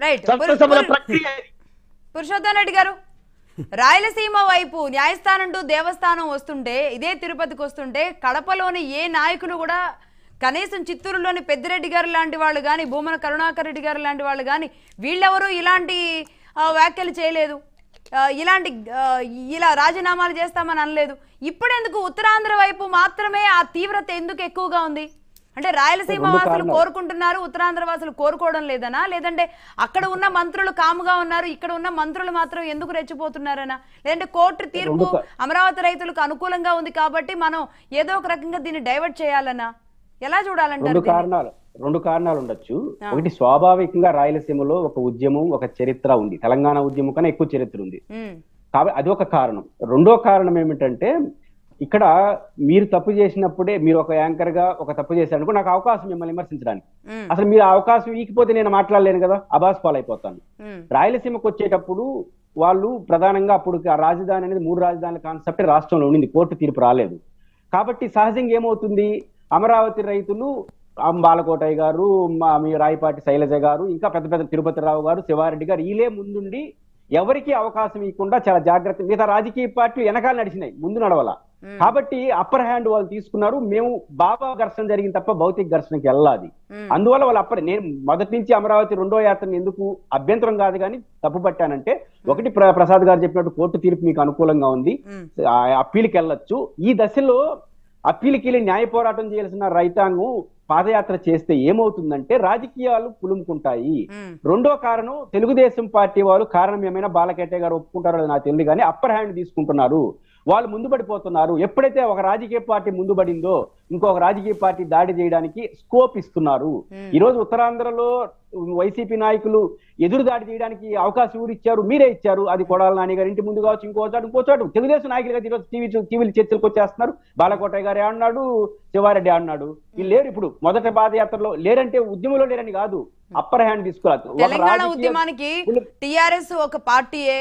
Right Purushottam Reddy గారు రాయలసీమ వైపు న్యాయస్థానం టు దేవస్థానం వస్తుంటే ఇదే తిరుపతికి వస్తుంటే కడపలోని ఏ నాయకులు కూడా కనీసం చిత్తూరులోని పెద్దిరెడ్డి గారు లాంటి వాళ్ళు కానీ భూమన కరుణాకర్ రెడ్డి గారు లాంటి వాళ్ళు కానీ వీళ్ళెవరూ ఇలాంటి వ్యాఖ్యలు చేయలేదు, ఇలా రాజీనామాలు చేస్తామని అనలేదు. ఇప్పుడెందుకు ఉత్తరాంధ్ర వైపు మాత్రమే ఆ తీవ్రత ఎందుకు ఎక్కువగా ఉంది? అంటే రాయలసీమ వాసులు కోరుకుంటున్నారు, ఉత్తరాంధ్ర వాసులు కోరుకోవడం లేదనా, లేదంటే అక్కడ ఉన్న మంత్రులు కాముగా ఉన్నారు, ఇక్కడ ఉన్న మంత్రులు మాత్రం ఎందుకు రెచ్చిపోతున్నారనా, లేదంటే కోర్టు తీర్పు అమరావతి రైతులకు అనుకూలంగా ఉంది కాబట్టి మనం ఏదో ఒక రకంగా దీన్ని డైవర్ట్ చేయాలనా, ఎలా చూడాలంటారు? రెండు కారణాలు ఉండొచ్చు. ఒకటి, స్వాభావికంగా రాయలసీమలో ఒక ఉద్యమం, ఒక చరిత్ర ఉంది. తెలంగాణ ఉద్యమం కన్నా ఎక్కువ చరిత్ర ఉంది కాబట్టి అది ఒక కారణం. రెండో కారణం ఏమిటంటే, ఇక్కడ మీరు తప్పు చేసినప్పుడే, మీరు ఒక యాంకర్ గా ఒక తప్పు చేశారనుకో, నాకు అవకాశం మిమ్మల్ని విమర్శించడానికి. అసలు మీరు అవకాశం ఇకపోతే నేను మాట్లాడలేను కదా, అబాస్ పాలైపోతాను. రాయలసీమకు వచ్చేటప్పుడు వాళ్ళు ప్రధానంగా అప్పుడు రాజధాని అనేది 3 రాజధానుల కాన్సెప్ట్ రాష్ట్రంలో ఉండింది, కోర్టు తీర్పు రాలేదు. కాబట్టి సహజంగా ఏమవుతుంది, అమరావతి రైతులు బాలకోటయ్య గారు, మీ రాయపాటి శైలజ గారు, ఇంకా పెద్ద పెద్ద తిరుపతిరావు గారు, శివారెడ్డి గారు వీళ్ళే ముందుండి ఎవరికి అవకాశం ఇవ్వకుండా చాలా జాగ్రత్త, మిగతా రాజకీయ పార్టీలు వెనకాల నడిచినాయి, ముందు నడవాల. కాబట్టి అప్పర్ హ్యాండ్ వాళ్ళు తీసుకున్నారు. మేము బాబా ఘర్షణ జరిగింది తప్ప భౌతిక ఘర్షణకి వెళ్ళాలి. అందువల్ల వాళ్ళు నేను మొదటి నుంచి అమరావతి 2వ యాత్రని ఎందుకు అభ్యంతరం కాదు కానీ తప్పు పట్టానంటే, ఒకటి ప్రసాద్ గారు చెప్పినట్టు కోర్టు తీర్పు మీకు అనుకూలంగా ఉంది, అప్పీల్కి వెళ్ళొచ్చు. ఈ దశలో అప్పీల్కి వెళ్ళి న్యాయ పోరాటం చేయాల్సిన రైతాంగం పాదయాత్ర చేస్తే ఏమవుతుందంటే రాజకీయాలు పులుముకుంటాయి. రెండో కారణం, తెలుగుదేశం పార్టీ వాళ్ళు కారణం ఏమైనా బాలకేటయ్య గారు ఒప్పుకుంటారో నాకు తెలియదు కానీ అప్పర్ హ్యాండ్ తీసుకుంటున్నారు, వాళ్ళు ముందు పడిపోతున్నారు. ఎప్పుడైతే ఒక రాజకీయ పార్టీ ముందు పడిందో ఇంకొక రాజకీయ పార్టీ దాడి చేయడానికి స్కోప్ ఇస్తున్నారు. ఈ రోజు ఉత్తరాంధ్రలో వైసీపీ నాయకులు ఎదురు దాడి చేయడానికి అవకాశం ఎవరు ఇచ్చారు? మీరే ఇచ్చారు. అది కొడాల నాని గారి ఇంటి ముందు కావచ్చు, ఇంకో చోటు తెలుగుదేశం నాయకులుగా ఈరోజు టీవీలు చర్చలకు వచ్చేస్తున్నారు. బాలకోటయ్య గారు ఆడినాడు, శివారెడ్డి ఆడినాడు. వీళ్ళు లేరు ఇప్పుడు. మొదటి పాదయాత్రలో లేరంటే ఉద్యమంలో లేరని కాదు, అప్పర్ హ్యాండ్ తీసుకోవాలి. తెలంగాణ ఉద్యమానికి టీఆర్ఎస్ ఒక పార్టీయే,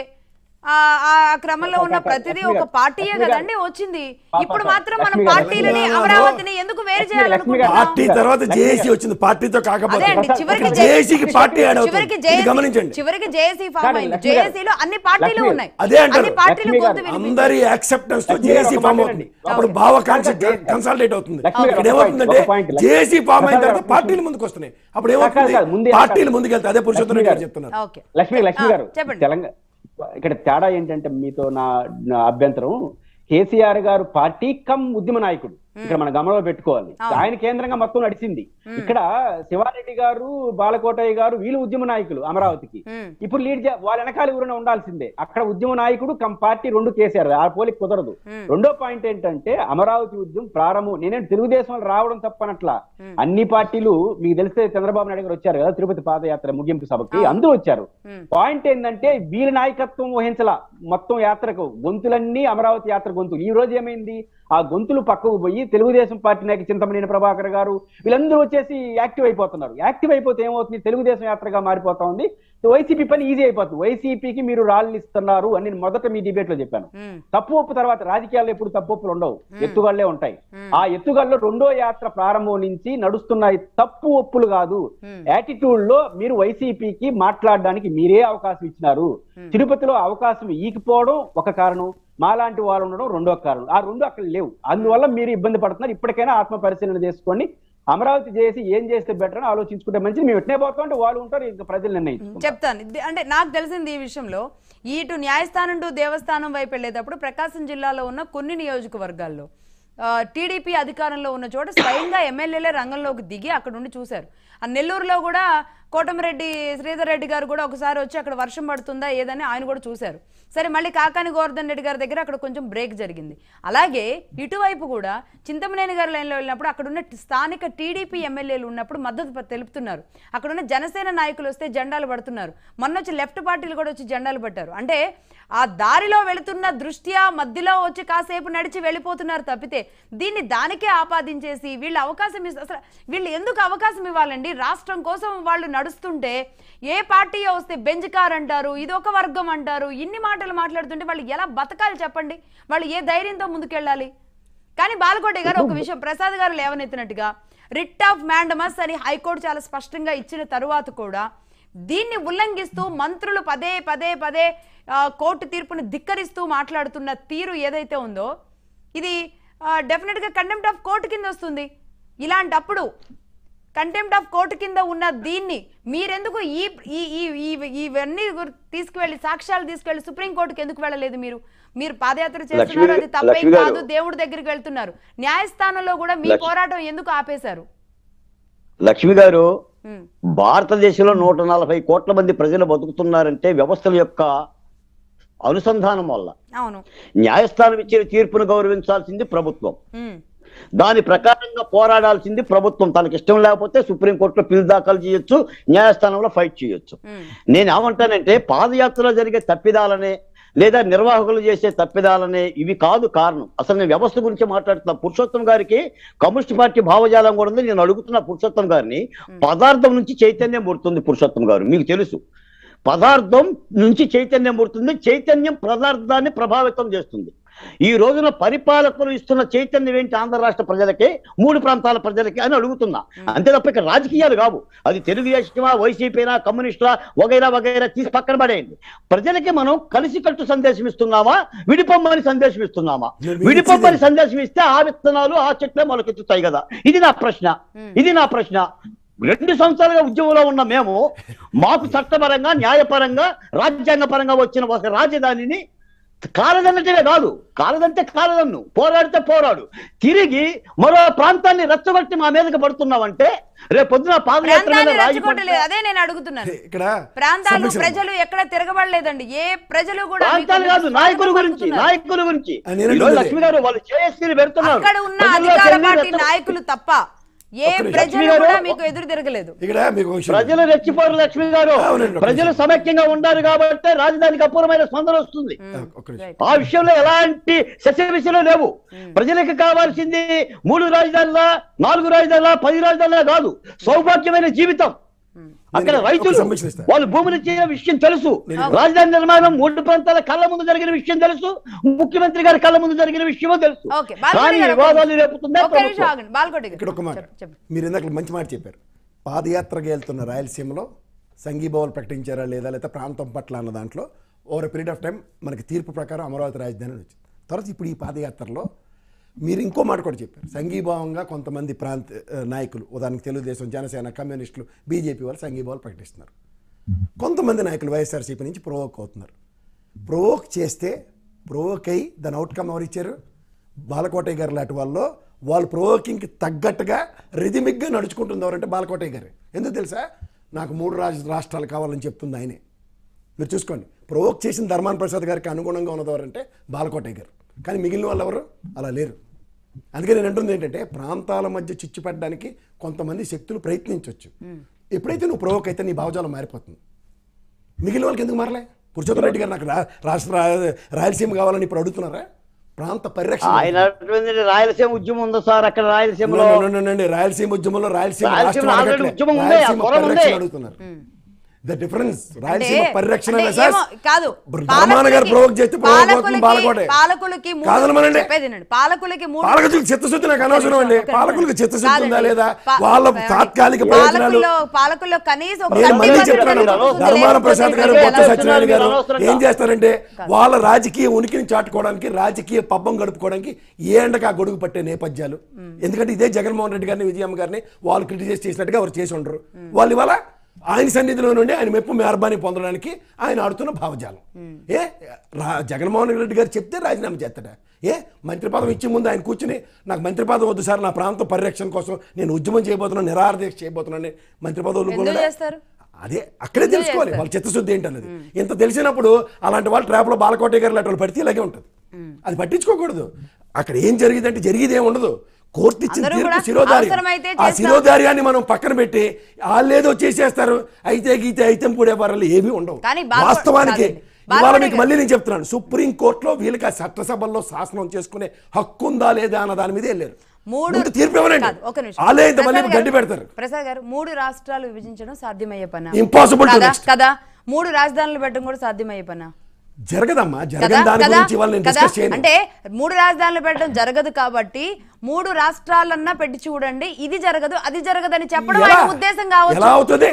ఆ క్రమంలో ఉన్న ప్రతిదీ ఒక పార్టీయే కదండి వచ్చింది. ఇప్పుడు మాత్రం మనం పార్టీలని అమరావతిని ఎందుకు వేరు చేయాలనుకుంటున్నాం? పార్టీ తర్వాత జేఏసీ వచ్చింది, పార్టీతో కాకపోతే జేఏసీకి పార్టీ యాడ్ అవుతుంది. గమనించండి, చివరికి జేఏసీ ఫామ్ అయింది. జేఏసీలో అన్ని పార్టీలు ఉన్నాయి. అదే అంటారు, అందరి యాక్సెప్టెన్స్ తో జేఏసీ ఫామ్ అవుతుంది. అప్పుడు భావ కన్సల్టేట్ అవుతుంది. ఇక్కడ ఏమవుతుందంటే జేఏసీ ఫామ్ అయిన తర్వాత పార్టీలు ముందుకు వస్తున్నాయి. అప్పుడు ఏమవుతుంది, పార్టీలు ముందుకెళ్తే. అదే పురుషోత్తమ్ రెడ్డి గారు చెప్తున్నారు. లక్ష్మి గారు, తెలంగాణ ఇక్కడ తేడా ఏంటంటే, మీతో నా అభ్యంతరం, కేసీఆర్ గారు పార్టీ కమ్ ఉద్యమ నాయకుడు ఇక్కడ మన గమనంలో పెట్టుకోవాలి. ఆయన కేంద్రంగా మొత్తం నడిచింది. ఇక్కడ శివారెడ్డి గారు, బాలకోటయ్య గారు వీళ్ళు ఉద్యమ నాయకులు అమరావతికి. ఇప్పుడు లీడ్ వాళ్ళ వెనకాల ఎవరైనా ఉండాల్సిందే. అక్కడ ఉద్యమ నాయకుడు కమ్ పార్టీ 2 కేసీఆర్, ఆ పోలిక కుదరదు. రెండో పాయింట్ ఏంటంటే, అమరావతి ఉద్యమం ప్రారంభం నేనే తెలుగుదేశం రావడం తప్పనట్లా. అన్ని పార్టీలు మీకు తెలిస్తే చంద్రబాబు నాయుడు గారు వచ్చారు కదా తిరుపతి పాదయాత్ర ముగింపు సభకి, అందరూ వచ్చారు. పాయింట్ ఏంటంటే, వీళ్ళ నాయకత్వం వహించలా మొత్తం యాత్రకు. గొంతులన్నీ అమరావతి యాత్ర గొంతులు. ఈ రోజు ఏమైంది, ఆ గొంతులు పక్కకు పోయి తెలుగుదేశం పార్టీ నాయకు చింతమనేని ప్రభాకర్ గారు వీళ్ళందరూ వచ్చేసి యాక్టివ్ అయిపోతున్నారు. యాక్టివ్ అయిపోతే ఏమవుతుంది, తెలుగుదేశం యాత్రగా మారిపోతా ఉంది. వైసీపీ పని ఈజీ అయిపోతుంది. వైసీపీకి మీరు రాళ్ళు ఇస్తున్నారు అని నేను మొదట మీ డిబేట్ లో చెప్పాను. తప్పు ఒప్పు తర్వాత రాజకీయాల్లో ఎప్పుడు తప్పు ఒప్పులు ఉండవు, ఎత్తుగళ్లే ఉంటాయి. ఆ ఎత్తుగల్లో 2వ యాత్ర ప్రారంభం నుంచి నడుస్తున్నాయి. తప్పు ఒప్పులు కాదు, యాటిట్యూడ్ లో మీరు వైసీపీకి మాట్లాడడానికి మీరే అవకాశం ఇచ్చినారు. తిరుపతిలో అవకాశం ఈకపోవడం ఒక కారణం, మాలాంటి వాళ్ళు ఉండడం రెండో కారణం. ఆ రెండు అక్కడ లేవు. అందువల్ల మీరు ఇబ్బంది పడుతున్నారు. ఇప్పటికైనా ఆత్మ పరిశీలన చేసుకొని అమరావతి చేసి ఏం చేస్తే బెటర్ అని ఆలోచించుకుంటే మంచిది. మేము ఎట్నే పోతాం అంటే వాళ్ళు ఉంటారు, ఇంకా ప్రజలు నిర్ణయించుకుంటారు. చెప్తాను. అంటే నాకు తెలిసింది ఈ విషయంలో, ఇటు న్యాయస్థానం టు దేవస్థానం వైపు వెళ్ళేటప్పుడు ప్రకాశం జిల్లాలో ఉన్న కొన్ని నియోజకవర్గాల్లో టీడీపీ అధికారంలో ఉన్న చోట స్వయంగా ఎమ్మెల్యేలే రంగంలోకి దిగి అక్కడ ఉండి చూశారు. ఆ నెల్లూరులో కూడా కోటమిరెడ్డి శ్రీధర్ రెడ్డి గారు కూడా ఒకసారి వచ్చి అక్కడ వర్షం పడుతుందా ఏదని ఆయన కూడా చూశారు. సరే, మళ్ళీ కాకాని గోవర్ధన్ రెడ్డి గారి దగ్గర అక్కడ కొంచెం బ్రేక్ జరిగింది. అలాగే ఇటువైపు కూడా చింతమనేని గారి లైన్లో వెళ్ళినప్పుడు అక్కడ ఉన్న స్థానిక టీడీపీ ఎమ్మెల్యేలు ఉన్నప్పుడు మద్దతు తెలుపుతున్నారు. అక్కడ ఉన్న జనసేన నాయకులు వస్తే జెండాలు పడుతున్నారు. మొన్న వచ్చి లెఫ్ట్ పార్టీలు కూడా వచ్చి జెండాలు పట్టారు. అంటే ఆ దారిలో వెళుతున్న దృష్ట్యా మధ్యలో వచ్చి కాసేపు నడిచి వెళ్ళిపోతున్నారు తప్పితే దీన్ని దానికే ఆపాదించేసి వీళ్ళు అవకాశం అసలు వీళ్ళు ఎందుకు అవకాశం ఇవ్వాలండి? రాష్ట్రం కోసం వాళ్ళు నడుస్తుంటే ఏ పార్టీ వస్తే బెంచ్ కార్ అంటారు, ఇది ఒక వర్గం అంటారు, ఇన్ని మాటలు మాట్లాడుతుంటే వాళ్ళు ఎలా బతకాలి చెప్పండి? వాళ్ళు ఏ ధైర్యంతో ముందుకెళ్ళాలి? కానీ బాలకోటయ్య గారు ఒక విషయం ప్రసాద్ గారు లేవనెత్తినట్టుగా రిట్ ఆఫ్ మ్యాండమస్ అని హైకోర్టు చాలా స్పష్టంగా ఇచ్చిన తరువాత కూడా దీన్ని ఉల్లంఘిస్తూ మంత్రులు పదే పదే పదే కోర్టు తీర్పును ధిక్కరిస్తూ మాట్లాడుతున్న తీరు ఏదైతే ఉందో ఇది డెఫినెట్గా కంటెంప్ట్ ఆఫ్ కోర్టు కింద వస్తుంది. ఇలాంటప్పుడు కంటెంప్ట్ ఆఫ్ కోర్టు కింద ఉన్న దీన్ని మీరెందుకు ఇవన్నీ తీసుకువెళ్ళి సాక్ష్యాలు తీసుకువెళ్ళి సుప్రీంకోర్టుకి ఎందుకు వెళ్ళలేదు? మీరు పాదయాత్ర చేస్తున్నారు, అది తప్పేం కాదు, దేవుడి దగ్గరికి వెళ్తున్నారు. న్యాయస్థానంలో కూడా మీ పోరాటం ఎందుకు ఆపేశారు? లక్ష్మి గారు, భారతదేశంలో 140 కోట్ల మంది ప్రజలు బతుకుతున్నారంటే వ్యవస్థల యొక్క అనుసంధానం వల్ల. అవును, న్యాయస్థానం ఇచ్చిన తీర్పును గౌరవించాల్సింది ప్రభుత్వం, దాని ప్రకారంగా పోరాడాల్సింది ప్రభుత్వం. తనకి ఇష్టం లేకపోతే సుప్రీంకోర్టులో పిల్ దాఖలు చేయొచ్చు, న్యాయస్థానంలో ఫైట్ చేయొచ్చు. నేను ఏమంటానంటే పాదయాత్రలో జరిగే తప్పిదాలనే లేదా నిర్వాహకులు చేసే తప్పిదాలనే ఇవి కాదు కారణం. అసలు నేను వ్యవస్థ గురించి మాట్లాడుతున్నా. పురుషోత్తం గారికి కమ్యూనిస్ట్ పార్టీ భావజాలం కూడా ఉంది. నేను అడుగుతున్నా పురుషోత్తం గారిని, పదార్థం నుంచి చైతన్యం పుడుతుంది. పురుషోత్తం గారు, మీకు తెలుసు, పదార్థం నుంచి చైతన్యం పుడుతుంది, చైతన్యం పదార్థాన్ని ప్రభావితం చేస్తుంది. ఈ రోజున పరిపాలకులు ఇస్తున్న చైతన్యం ఏంటి? ఆంధ్ర రాష్ట్ర ప్రజలకి, 3 ప్రాంతాల ప్రజలకి అని అడుగుతున్నా. అంతే తప్ప ఇక్కడ రాజకీయాలు కావు. అది తెలుగుదేశమా, వైసీపీనా, కమ్యూనిస్టులా, వగైరా వగైరా తీసి పక్కన పడేయండి. ప్రజలకి మనం కలిసికట్టు సందేశం ఇస్తున్నామా, విడిపొమ్మని సందేశం ఇస్తున్నామా? విడిపొమ్మని సందేశం ఇస్తే ఆ విత్తనాలు ఆ చెట్లే మొలకెత్తుతాయి కదా. ఇది నా ప్రశ్న. 2 సంవత్సరాలుగా ఉద్యమంలో ఉన్న మేము, మాకు చట్టపరంగా, న్యాయపరంగా, రాజ్యాంగ పరంగా వచ్చిన ఒక రాజధానిని కాలదన్నట్టుగా కాదు, కాలదంటే కాలదన్ను, పోరాడితే పోరాడు, తిరిగి మరో ప్రాంతాన్ని రెచ్చగొట్టి మా మీదకి పడుతున్నామంటే రేపు పొద్దున పాదయాత్ర అదే నేను అడుగుతున్నాను. ఇక్కడ ప్రాంతాలు ప్రజలు ఎక్కడ తిరగబడలేదండి, ఏ ప్రజలు కూడా ప్రాంతాలు కాదు, నాయకుల గురించి లక్ష్మి గారు వాళ్ళు జేఎస్సీని పెడుతున్నారు. అక్కడ ఉన్న అధికార పార్టీ నాయకులు తప్ప ఏ ప్రజలు కూడా మీకు ఎదురు తిరగలేదు. ప్రజలు రెచ్చిపోరు లక్ష్మి గారు, ప్రజలు సమైక్యంగా ఉండారు కాబట్టి రాజధానికి అపూర్వమైన స్పందన వస్తుంది. ఆ విషయంలో ఎలాంటి శశవిషయాలు లేవు. ప్రజలకు కావాల్సింది 3 రాజధానుల, 4 రాజధానుల, 10 రాజధానుల కాదు, సౌభాగ్యమైన జీవితం. అక్కడ రైతులు వాళ్ళు భూములు ఇచ్చే విషయం తెలుసు, రాజధాని నిర్మాణం 3 ప్రాంతాల కళ్ళ ముందు జరిగిన విషయం తెలుసు, ముఖ్యమంత్రి గారి కళ్ళ ముందు జరిగిన విషయమో తెలుసు. కానీ వివాదాలు రేపుతుందా? మీరు ఇందాక మంచి మాట చెప్పారు. పాదయాత్రగా వెళ్తున్న రాయలసీమలో సంఘీభావాలు ప్రకటించారా లేదా ప్రాంతం పట్ల అన్న దాంట్లో ఓవర్ పీరియడ్ ఆఫ్ టైం మనకి తీర్పు ప్రకారం అమరావతి రాజధాని వచ్చింది. తర్వాత ఇప్పుడు ఈ పాదయాత్రలో మీరు ఇంకో మాట కూడా చెప్పారు, సంఘీభావంగా కొంతమంది నాయకులు, ఉదాహరణకు తెలుగుదేశం, జనసేన, కమ్యూనిస్టులు, బీజేపీ వాళ్ళు సంఘీభావాలు ప్రకటిస్తున్నారు. కొంతమంది నాయకులు వైఎస్ఆర్సీపీ నుంచి ప్రొవోక్ అవుతున్నారు. ప్రొవోక్ చేస్తే ప్రొవోక్ అయ్యి దాని అవుట్కమ్ ఎవరు ఇచ్చారు? బాలకోటయ్య గారు లాంటి వాళ్ళు ప్రొవోకింగ్కి తగ్గట్టుగా రిథమిక్గా నడుచుకుంటుంది ఎవరంటే బాలకోటయ్య గారు. ఎందుకు తెలుసా? నాకు 3 రాష్ట్రాలు కావాలని చెప్తుంది ఆయనే. మీరు చూసుకోండి, ప్రొవోక్ చేసిన ధర్మాన ప్రసాద్ గారికి అనుగుణంగా ఉన్నది ఎవరంటే బాలకోటయ్య గారు. కానీ మిగిలిన వాళ్ళు ఎవరు అలా లేరు. అందుకే నేను అంటుంది ఏంటంటే ప్రాంతాల మధ్య చిచ్చు పెట్టడానికి కొంతమంది శక్తులు ప్రయత్నించవచ్చు. ఎప్పుడైతే నువ్వు ప్రొవోక్ అయితే నీ భావజాలం మారిపోతుంది. మిగిలిన వాళ్ళకి ఎందుకు మారలే? పురుషోత్తమ రెడ్డి గారు నాకు రాయలసీమ కావాలని ఇప్పుడు అడుగుతున్నారా? ప్రాంత పరిరక్షణ రాయలసీమ ఉద్యమం ఉందా సార్? అక్కడ రాయలసీమలో రాయలసీమ ఉద్యమంలో రాయలసీమ అడుగుతున్నారు. The difference, రాయలసీమ పరిరక్షణ కాదు, పాలకులకి చిత్తశుద్ధి నాకు అనవసరం అండి. పాలకులకి చిత్తశుద్ధి ఉందా లేదా, వాళ్ళ తాత్కాలిక ప్రయోజనాలు. నేను మళ్ళీ చెప్తాను, ధర్మాన ప్రసాద్ గారు, బొత్స సత్యనారాయణ గారు ఏం చేస్తారంటే వాళ్ళ రాజకీయ ఉనికిని చాటుకోవడానికి, రాజకీయ పబ్బం గడుపుకోవడానికి ఏ ఎండకు ఆ గొడుగు పట్టే నేపథ్యాలు. ఎందుకంటే ఇదే జగన్మోహన్ రెడ్డి గారిని, విజయమ్మ గారిని వాళ్ళు క్రిటిసైజ్ చేసినట్టుగా ఎవరు చేసి ఉండరు. వాళ్ళు ఇవాళ ఆయన సన్నిధిలో నుండి ఆయన మెప్పు మెహర్బానీ పొందడానికి ఆయన ఆడుతున్న భావజాలం. జగన్మోహన్ రెడ్డి గారు చెప్తే రాజీనామా చేస్తాడా? మంత్రి పదం ఇచ్చే ముందు ఆయన కూర్చుని నాకు మంత్రి పదం వద్దు సార్, నా ప్రాంతం పరిరక్షణ కోసం నేను ఉద్యమం చేయబోతున్నాను, నిరాహారదీక్ష చేయబోతున్నాను, మంత్రి పదవులు అదే అక్కడే తెలుసుకోవాలి వాళ్ళ చిత్తశుద్ధి ఏంటన్నది. ఇంత తెలిసినప్పుడు అలాంటి వాళ్ళు ట్రాప్లో బాలకోటయ్య గారు లాంటి వాళ్ళు పడితే ఇలాగే ఉంటుంది. అది పట్టించుకోకూడదు. అక్కడ ఏం జరిగిందంటే జరిగేది ఏమి ఉండదు. కోర్టు ఇచ్చిన తీర్పు శిరోధార్యం. ఆ శిరోధార్యాన్ని మనం పక్కన పెట్టి వాళ్ళేదో చేసేస్తారు, అయితే గీతే అయితే కూడా వాళ్ళు ఏమీ ఉండవు. వాస్తవానికి ఇవాళ మీకు మళ్ళీ నేను చెప్తున్నాను, సుప్రీం కోర్టులో వీళ్ళకి ఆ చట్టసభల్లో శాసనం చేసుకునే హక్కు ఉందా లేదా అన్న దాని మీద వెళ్ళారు. తీర్పు ఎవరండి? వాళ్ళే ఇంత మళ్ళీ గడ్డి పెడతారు. ప్రసాద్ గారు, 3 రాష్ట్రాలు విభజించడం సాధ్యమయ్యే పని? ఇంపాసిబుల్ కదా. 3 రాజధానులు పెట్టడం కూడా సాధ్యమయ్యే పని జరగదమ్మా. జరగని దాని గురించి ఇవాళ నేను డిస్కస్ చేయను. అంటే 3 రాజధానులు పెట్టడం జరగదు కాబట్టి 3 రాష్ట్రాలన్నా పెట్టి చూడండి, ఇది జరగదు అది జరగదు అని చెప్పడం ఆయన ఉద్దేశం కావచ్చు. ఎలా అవుతుంది?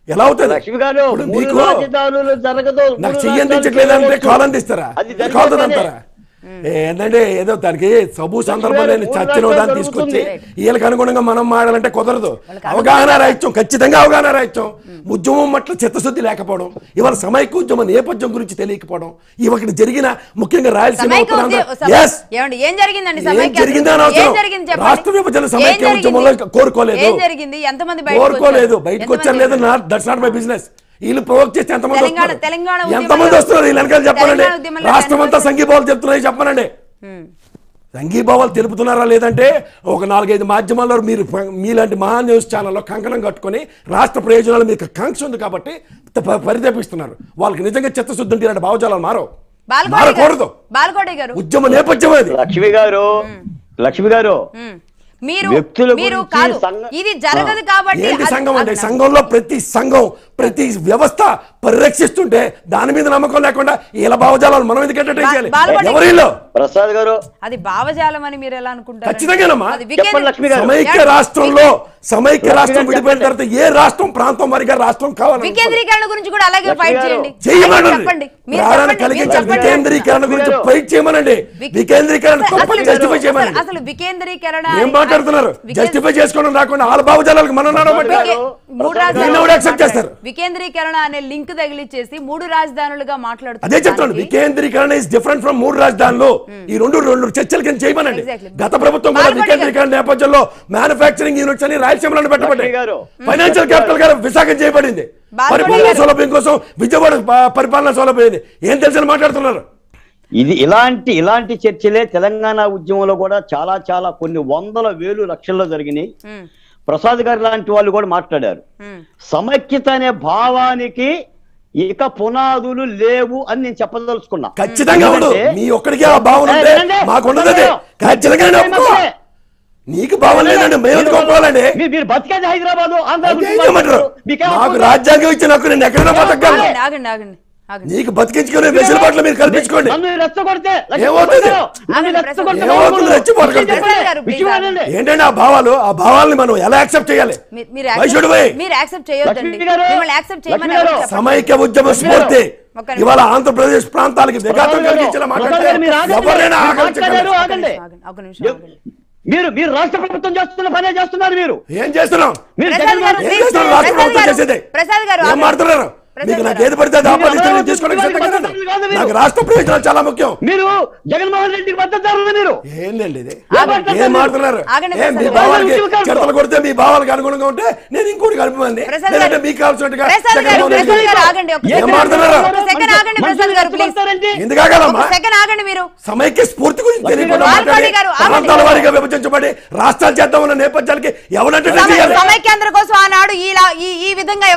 ఎలా అవుతుంది? లక్ష్మి గారు ఇప్పుడు మూడు మీకు రాజధానులు జరగదు, నాకు మూడు చెయ్యందించట్లేదంటే రాజధానులు కాలు అందిస్తారా? అది జరిగితేనే. కాలుతుంది అంటారా? ఏంటంటే ఏదో దానికి సబు సందర్భంలో చచ్చిన దాన్ని తీసుకొచ్చి వీళ్ళకి అనుగుణంగా మనం మాడాలంటే కుదరదు. అవగాహన రాహిత్యం, ఖచ్చితంగా అవగాహన రాహిత్యం, ఉద్యమం పట్ల చిత్తశుద్ధి లేకపోవడం, ఇవాళ సమైక్య ఉద్యమ నేపథ్యం గురించి తెలియకపోవడం, ఇవాళ జరిగిన ముఖ్యంగా రాయలసీమ ఏం జరిగిందండి? రాష్ట్ర విభజన సమైక్య ఉద్యమంలో కోరుకోలేదు, బయటకు వచ్చారు లేదు. That's not my business. వీళ్ళు ప్రొవోక్ చేస్తే ఎంతమంది వస్తున్నారు వీళ్ళు వెనకాల చెప్పానండి. రాష్ట్రం అంతా సంఘీభావాలు చెప్తున్నాయి చెప్పానండి. సంఘీభావాలు తెలుపుతున్నారా లేదంటే ఒక 4-5 మాధ్యమాల్లో మీరు మీలాంటి మహా న్యూస్ ఛానల్లో కంకణం కట్టుకొని రాష్ట్ర ప్రయోజనాలు మీకు కాంక్ష ఉంది కాబట్టి పరితపిస్తున్నారు. వాళ్ళకి నిజంగా చిత్తశుద్ధి ఉంటే ఇలాంటి భావజాలాలు మారకూడదు. ఉద్యమ నేపథ్యం అది. లక్ష్మి గారు ఇది జరగదు కాబట్టి సంఘం అండి. సంఘంలో ప్రతి వ్యవస్థ పరిరక్షిస్తుంటే దాని మీద నమ్మకం లేకుండా ఇలా భావజాలాలు మనం ఎందుకు ఎంటర్టైన్ చేయాలి? ఎవరిలో ప్రసాద్ గారు అది భావజాలం అని మీరు ఎలా అనుకుంటారు? ఖచ్చితంగానమ్మా. సమైక్య రాష్ట్రం విడిపోయిన తర్వాత ఏ రాష్ట్రం ప్రాంతం వారిగా రాష్ట్రం కావాలి? వికేంద్రీకరణ గురించి కూడా అలాగే ఫైట్ చేయండి. వికేంద్రీకరణ గురించి ఫైట్ చేయమనండి. వికేంద్రీకరణ జస్టిఫై చేయమనండి. అసలు వికేంద్రీకరణ ఏం మాట్లాడుతున్నారు? జస్టిఫై చేసుకోవడం రాకుండా వాళ్ళ భావజాలకు మనం చేస్తారు. వికేంద్రీకరణ అనే లింక్ తగిలిచ్చేసి 3 రాజధానులుగా మాట్లాడుతున్నారు. అదే చెప్తాను, వికేంద్రీకరణ ఇస్ డిఫరెంట్ ఫ్రమ్ 3 రాజధానులు. ఈ రెండు చర్చల కింద చేయమనండి. గత ప్రభుత్వం కూడా వికేంద్రీకరణ నేపథ్యంలో మ్యానుఫ్యాక్చరింగ్ యూనిట్స్ అని రాయలసీమలో పెట్టబడ్డాయి. ఫైనాన్షియల్ క్యాపిటల్ గా విశాఖం చేయబడింది. పరిపాలనా సౌలభ్యం కోసం విజయవాడ పరిపాలనా సౌలభ్యం. ఏం తెలిసి మాట్లాడుతున్నారు? ఇది ఇలాంటి చర్చలే తెలంగాణ ఉద్యమంలో కూడా చాలా కొన్ని వందల వేలు లక్షల్లో జరిగినాయి. ప్రసాద్ గారు లాంటి వాళ్ళు కూడా మాట్లాడారు. సమైక్యత అనే భావానికి ఇక పునాదులు లేవు అని నేను చెప్పదలుచుకున్నా. ఖచ్చితంగా మీ ఒక్కడికి ఆ భావన నీకు భావన లేదండి. మేము ఒప్పుకోవాలండి. మీరు బతికేది హైదరాబాద్, నాకు రాజ్యాంగం ఇచ్చిన హక్కు నేను ఎక్కడైనా బతకాలి. నీకు బతికించుకునే వెసులుబాట్లు మీరు కల్పించుకోండి. ఏంటంటే ఆ భావాలని మనం ఎలా యాక్సెప్ట్ చేయాలి? సమైక్య ఉద్యమ స్ఫూర్తి ఇవాళ ఆంధ్రప్రదేశ్ ప్రాంతాలకి విఘాతం కలిగించేలా ఎవరైనా మీరు రాష్ట్ర ప్రభుత్వం చేస్తున్న పనే చేస్తున్నారు. మీరు ఏం చేస్తున్నాం? రాష్ట్ర ప్రభుత్వం చేసేది ఏం మాట్లాడుతున్నారు? మీకు నాకు ఏది పడితే నాకు రాష్ట్ర ప్రయోజనాలు చాలా ముఖ్యం. మీరు జగన్మోహన్ రెడ్డికి మద్దతుదారులు. మీరు ఏందండి ఇది? ఏం మాట్లాడుతున్నారు? మీ భావాలకి చర్చలు కొడితే మీ భావాలకు అనుగుణంగా ఉంటే నేను ఇంకోటి కలిపమండి. లేదంటే మీకు కావాల్సినట్టుగా ఏం మాట్లాడుతున్నారు? ఎందుకు ఆగాలమ్మా? సమైక్య స్ఫూర్తి గురించి తెలియకుండా ప్రాంతాల వారిగా విభజించబడి రాష్ట్రాలు చేద్దామన్న నేపథ్యాలకి ఎవరంటే సమైక్యాంధ్ర కోసం ఆనాడు ఈ విధంగా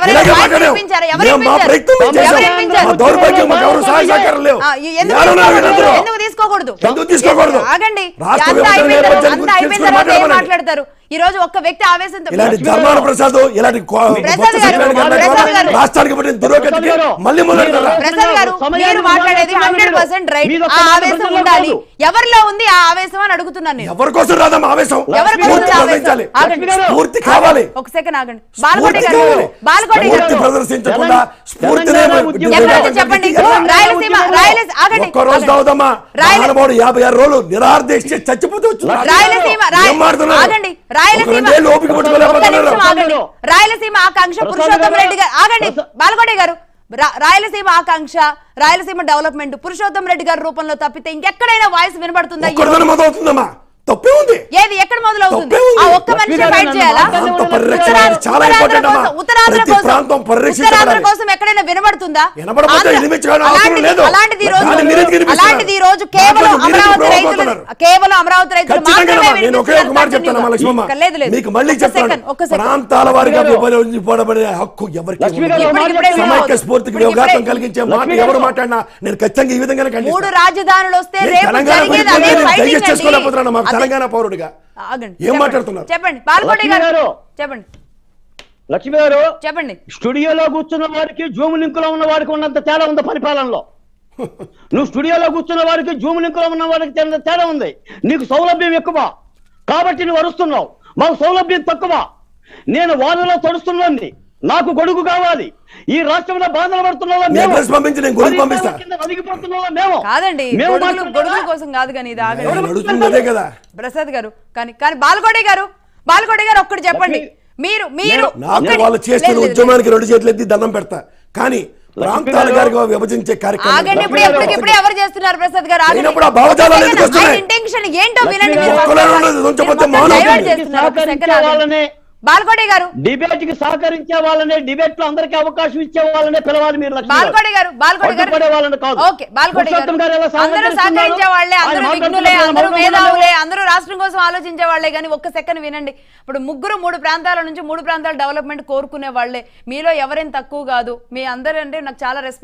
మాట్లాడతారు. ఈ రోజు ఒక్క వ్యక్తి ఆవేశంతో ప్రసాద్ ఇలాంటి రాష్ట్రానికి మళ్ళీ మీరు మాట్లాడేది 100% రైట్. ఆ ఆవేశం ఉండాలి. ఎవరిలో ఉంది ఆ ఆవేశం అని అడుగుతున్నాను. ఎవరి కోసం రాదమ్మా ఆవేశం? స్ఫూర్తి కావాలి. ఒక సెకండ్ ఆగండి. బాలకోటి గారు ప్రదర్శించకుండా స్ఫూర్తినే చెప్పండి. ఒక్క రోజు కావదమ్మా. 56 రోజులు నిరాహారదీక్ష చచ్చిపోతూ రాయలసీమ ఆకాంక్ష పురుషోత్తమ రెడ్డి గారు ఆగండి. బాలకోటి గారు రాయలసీమ ఆకాంక్ష రాయలసీమ డెవలప్మెంట్ పురుషోత్తమ రెడ్డి గారి రూపంలో తప్పితే ఇంకెక్కడైనా వాయిస్ వినబడుతుందా? తప్పే ఉంది. ఏది ఎక్కడ మొదలవుతుంది? ఆ ఒక్క మనిషి ఫైట్ చేయాలా? ఉత్తరాంధ్ర కోసం ఎక్కడైనా వినబడుతుందా? అలాంటిది ఈ రోజు కేవలం అమరావతి రైతులు ప్రాంతాల వారిగా విభజించబడే హక్కు ఎవరికి? సమైక్య స్ఫూర్తికి విఘాతం కలిగించే మాట ఎవరు మాట్లాడినా నేను ఖచ్చితంగా ఈ విధంగా 3 రాజధానులు వస్తే చేసుకోలేకపోతున్నాను. మాకు తెలంగాణ పౌరుడిగా ఏం మాట్లాడుతున్నారు? చెప్పండి. బాలకోటి గారు చెప్పండి. లక్ష్మి గారు చెప్పండి. స్టూడియోలో కూర్చున్న వారికి జూమ్ లింక్ లో ఉన్న వారికి ఉన్నంత తేడా ఉంది పరిపాలనలో. నువ్వు స్టూడియోలో కూర్చున్న వారికి జూమ్ లింక్ లో ఉన్న వారికి తేడా ఉంది. నీకు సౌలభ్యం ఎక్కువ కాబట్టి నువ్వు అరుస్తున్నావు. మాకు సౌలభ్యం తక్కువ. నేను వాళ్ళలో తడుస్తున్నాను. నాకు గొడుగు కావాలి. ఈ రాష్ట్రంలో బాధలు పడుతున్న వాళ్ళం మేము. అడ్రస్ పంపించి నేను గొడుగు పంపిస్తా. వణికిపోతున్న వాళ్ళం మేము. కాదండి, మేము గొడుగుల కోసం కాదు కానీ ఇది ఆగండి. నడుస్తుంది అదే కదా ప్రసాద్ గారు. కానీ బాలకోటి గారు ఒక్కటి చెప్పండి. మీరు నాకు వాళ్ళు చేస్తున్న ఉద్యమానికి 2 చేతులు ఎత్తి దండం పెడతా. కానీ ప్రాంతాల గారిగా విభజించే కార్యక్రమం ఆగండి. ఇప్పుడు ఎవరు చేస్తున్నారు ప్రసాద్ గారు? అయినప్పుడు ఆ భావజాలాలు ఎందుకు వస్తున్నాయి? ఇంటెన్షన్ ఏంటో వినండి. బాలకోటి గారు డిబేట్ కి సహకరించే వాళ్ళనే, డిబేట్ లో అందరికీ అవకాశం ఇచ్చే వాళ్ళనే పిలవాలి మీరు. బాలకోటి గారు ఓకే. బాలకోటి గారు అందరూ సహకరించే వాళ్ళే, అందరూ విఘ్నులే, అందరూ మేధావులే, అందరూ రాష్ట్రం కోసం ఆలోచించే వాళ్ళే. కానీ ఒక్క సెకండ్ వినండి. ఇప్పుడు ముగ్గురు 3 ప్రాంతాల నుంచి 3 ప్రాంతాల డెవలప్మెంట్ కోరుకునే వాళ్ళే. మీలో ఎవరేం తక్కువ కాదు. మీ అందరూ అంటే నాకు చాలా రెస్పెక్ట్